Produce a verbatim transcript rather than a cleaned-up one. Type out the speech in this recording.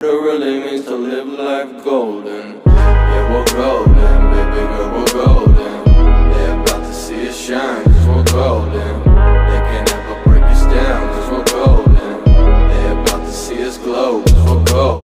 It really means to live life golden. Yeah, we're golden, baby girl, we're golden. They're about to see us shine, cause we're golden. They can never break us down, cause we're golden. They're about to see us glow, cause we're golden.